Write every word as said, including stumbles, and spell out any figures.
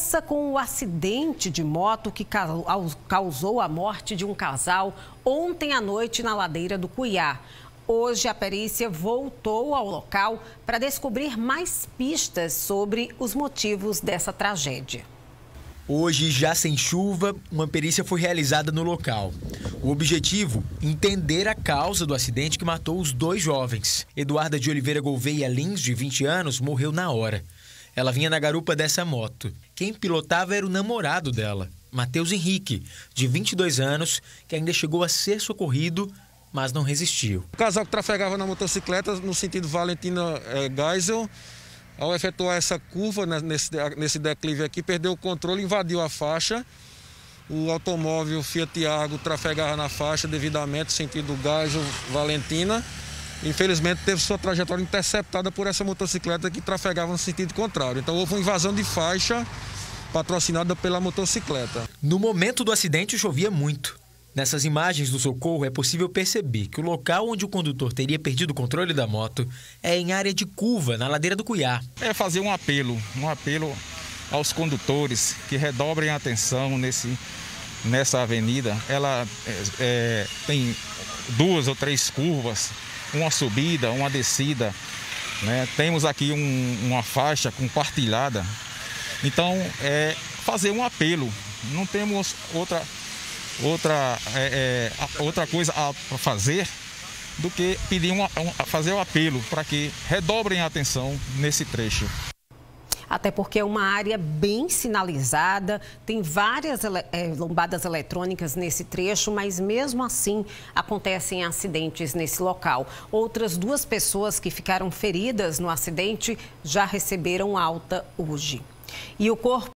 começa com o acidente de moto que causou a morte de um casal ontem à noite na ladeira do Cuiá. Hoje, a perícia voltou ao local para descobrir mais pistas sobre os motivos dessa tragédia. Hoje, já sem chuva, uma perícia foi realizada no local. O objetivo, entender a causa do acidente que matou os dois jovens. Eduarda de Oliveira Gouveia Lins, de vinte anos, morreu na hora. Ela vinha na garupa dessa moto. Quem pilotava era o namorado dela, Matheus Henrique, de vinte e dois anos, que ainda chegou a ser socorrido, mas não resistiu. O casal que trafegava na motocicleta no sentido Valentina-Geisel, ao efetuar essa curva nesse, nesse declive aqui, perdeu o controle, invadiu a faixa. O automóvel Fiat Argo trafegava na faixa devidamente, sentido Geisel-Valentina. Infelizmente, teve sua trajetória interceptada por essa motocicleta que trafegava no sentido contrário. Então, houve uma invasão de faixa patrocinada pela motocicleta. No momento do acidente, chovia muito. Nessas imagens do socorro, é possível perceber que o local onde o condutor teria perdido o controle da moto é em área de curva, na ladeira do Cuiá. É fazer um apelo, um apelo aos condutores que redobrem a atenção nesse, nessa avenida. Ela é, é, tem duas ou três curvas, uma subida, uma descida, né? Temos aqui um, uma faixa compartilhada. Então, é fazer um apelo. Não temos outra... Outra, é, é, outra coisa a fazer do que pedir uma, um, fazer o apelo para que redobrem a atenção nesse trecho. Até porque é uma área bem sinalizada, tem várias é, lombadas eletrônicas nesse trecho, mas mesmo assim acontecem acidentes nesse local. Outras duas pessoas que ficaram feridas no acidente já receberam alta hoje. E o corpo